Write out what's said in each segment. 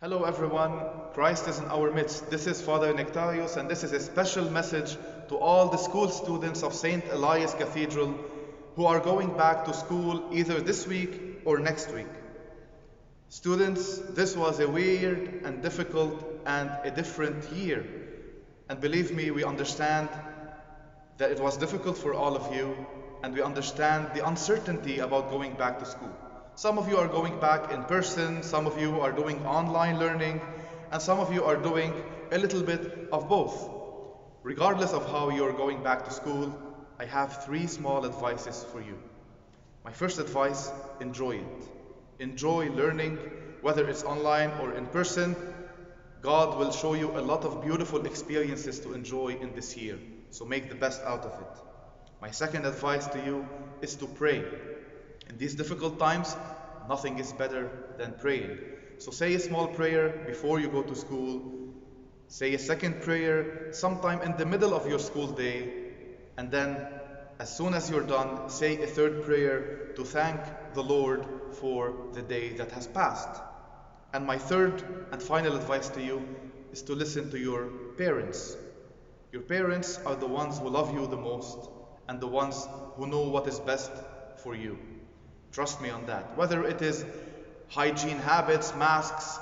Hello everyone, Christ is in our midst. This is Father Nectarios, and this is a special message to all the school students of St. Elias Cathedral who are going back to school either this week or next week. Students, this was a weird and difficult and a different year. And believe me, we understand that it was difficult for all of you, and we understand the uncertainty about going back to school. Some of you are going back in person, some of you are doing online learning, and some of you are doing a little bit of both. Regardless of how you're going back to school, I have three small advices for you. My first advice, enjoy it. Enjoy learning, whether it's online or in person. God will show you a lot of beautiful experiences to enjoy in this year, so make the best out of it. My second advice to you is to pray. In these difficult times, nothing is better than praying. So say a small prayer before you go to school. Say a second prayer sometime in the middle of your school day. And then, as soon as you're done, say a third prayer to thank the Lord for the day that has passed. And my third and final advice to you is to listen to your parents. Your parents are the ones who love you the most and the ones who know what is best for you. Trust me on that. Whether it is hygiene habits, masks,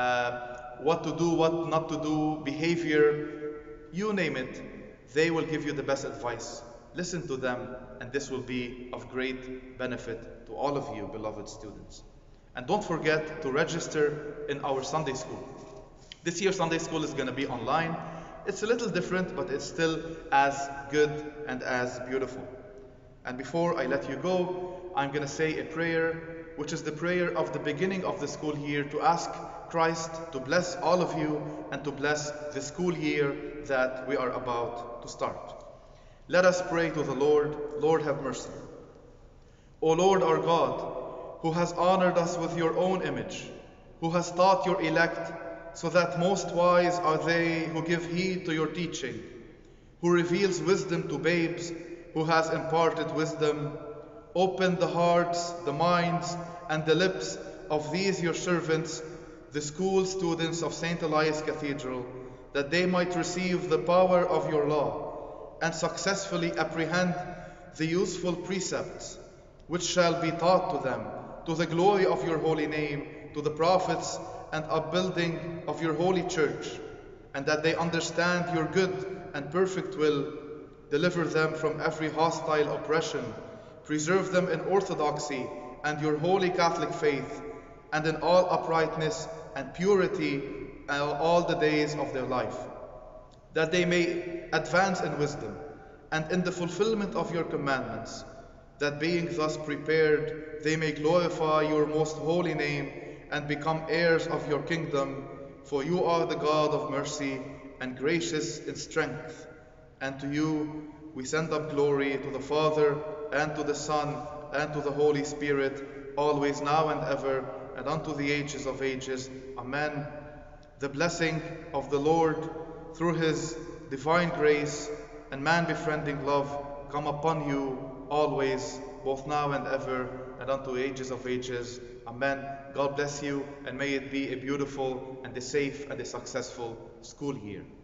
what to do, what not to do, behavior, you name it, they will give you the best advice. Listen to them, and this will be of great benefit to all of you, beloved students. And don't forget to register in our Sunday school. This year Sunday school is going to be online. It's a little different, but it's still as good and as beautiful. And before I let you go, I'm going to say a prayer, which is the prayer of the beginning of the school year, to ask Christ to bless all of you and to bless the school year that we are about to start. Let us pray to the Lord. Lord, have mercy. O Lord our God, who has honored us with your own image, who has taught your elect, so that most wise are they who give heed to your teaching, who reveals wisdom to babes, who has imparted wisdom, open the hearts, the minds, and the lips of these your servants, the school students of St. Elias Cathedral, that they might receive the power of your law and successfully apprehend the useful precepts which shall be taught to them, to the glory of your holy name, to the prophets and upbuilding of your holy church, and that they understand your good and perfect will. Deliver them from every hostile oppression. Preserve them in orthodoxy and your holy Catholic faith, and in all uprightness and purity all the days of their life, that they may advance in wisdom and in the fulfillment of your commandments, that being thus prepared, they may glorify your most holy name and become heirs of your kingdom, for you are the God of mercy and gracious in strength. And to you we send up glory, to the Father, and to the Son, and to the Holy Spirit, always, now and ever, and unto the ages of ages. Amen. The blessing of the Lord, through his divine grace and man-befriending love, come upon you always, both now and ever, and unto ages of ages. Amen. God bless you, and may it be a beautiful and a safe and a successful school year.